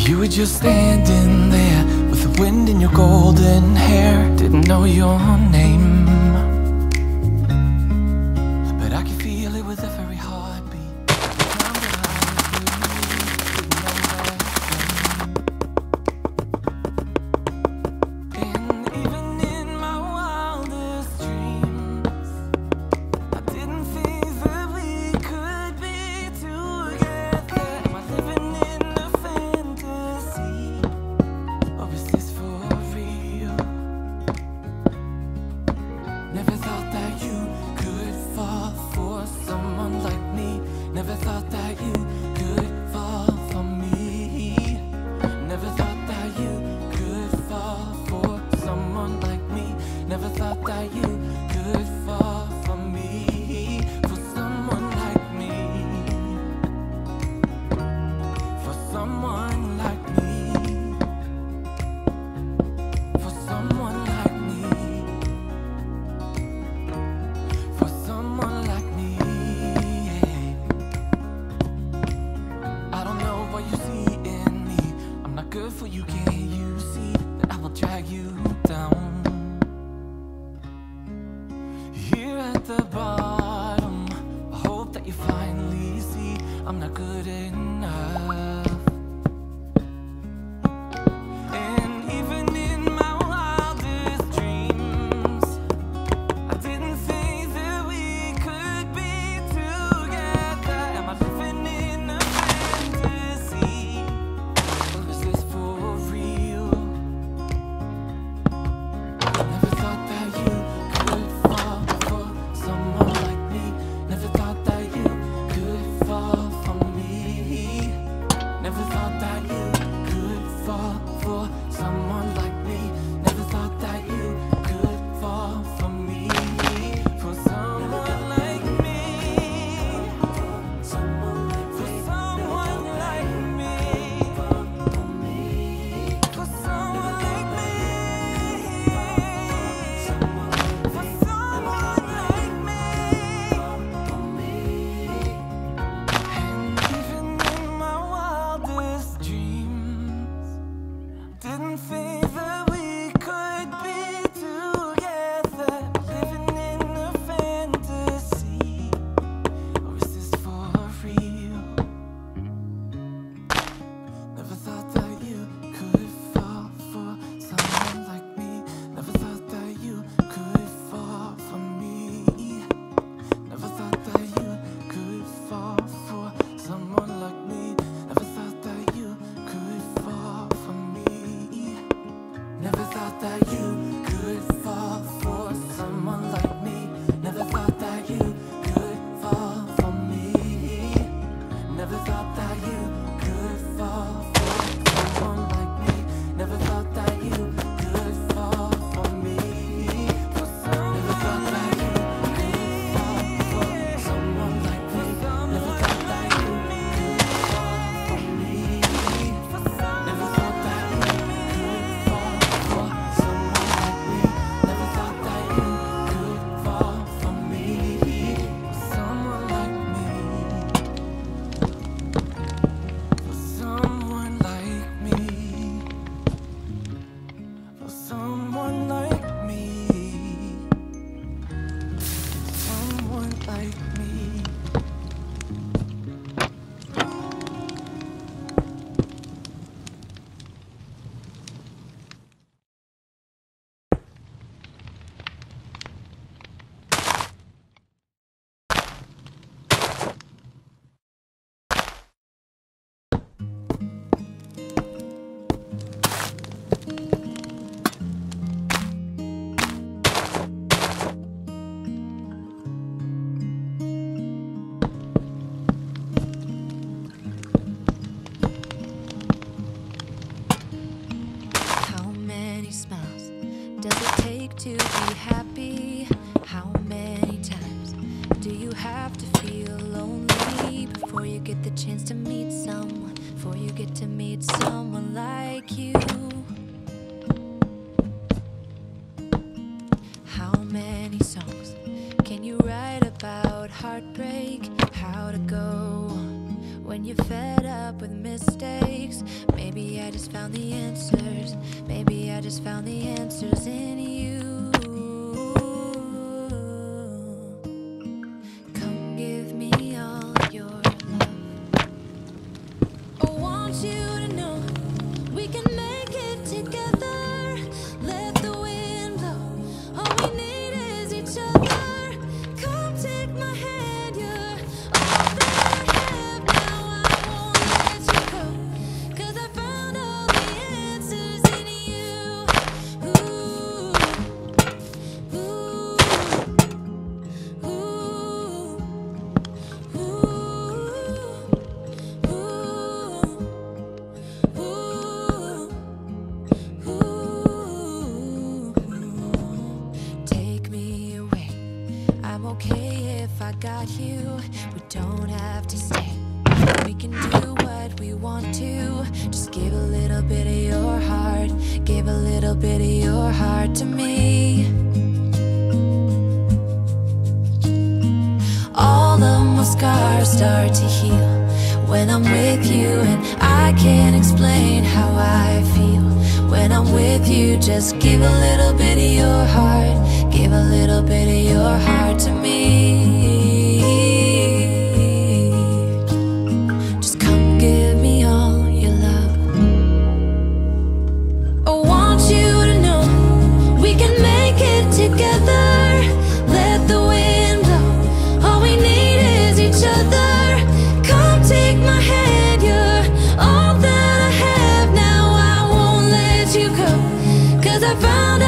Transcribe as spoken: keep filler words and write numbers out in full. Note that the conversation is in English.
You were just standing there with the wind in your golden hair. Didn't know your name, but I could feel it with every heartbeat. And even in my wildest dreams, I didn't think that we could be together. Am I living in a fantasy, or is this for real? Never thought that you could fall for someone like me. Never thought that you could fall for me. Never thought that you could fall for someone like me. Never thought that you could fall for me. For someone like me. For someone like me. For someone like me. For someone like me. I don't know what you see in me. I'm not good for you, can't you see that I will drag you down? Here at the bottom, I hope that you finally see I'm not good enough. And even in my wildest dreams, I didn't think that we could be together. Am I living in a fantasy, or is this for real? Never thought that you could fall for someone like me. Never thought that you could fall for me. Never thought that you could fall for someone like me. Never thought that you could fall for me. For someone like me. For someone like me. For someone like me. For someone like me. And even in my wildest dreams, didn't think that we could be together. Living in a fantasy, or is this for real? Never thought that you could fall for someone like me. Never thought that you could fall for me. Never thought that you could fall for someone like me. Never thought that you could fall for me. Never thought that you could fall for someone like me. Never thought that you could fall for me. Never thought that you could fall for someone like me. Never thought that you could fall for me. For someone Never thought that you could fall for someone like me. Never thought that you could fall for me. Never thought that you could fall for someone like me. Never thought that you could fall for me. Someone like me. For someone like me. For someone like me. Someone like me. How many smiles does it take to be happy? How many times do you have to feel lonely before you get the chance to meet someone? Before you get to meet someone like you? How many songs can you write about heartbreak? How to go when you're fed up with mistakes. Maybe I just found the answers. Maybe I just found the answers in you. Come give me all your love. I want you to know we can make it together. Let the wind blow. All we need is each other. Come take my hand, you're all that I have. Now I won't let you go, 'cause I found all the answers in you. Ooh, ooh, ooh, ooh, ooh, ooh. Take me away. I'm okay if I got you. We don't have to stay. We can do what we want to. Just give a little bit of your heart. Give a little bit of your heart to me. All of my scars start to heal when I'm with you, and I can't explain how I feel when I'm with you. Just give a little bit of your heart. Give a little bit of your heart to me. Just come give me all your love. I want you to know we can make it together. Let the wind blow. All we need is each other. Come take my hand, you're all that I have. Now I won't let you go, 'cause I found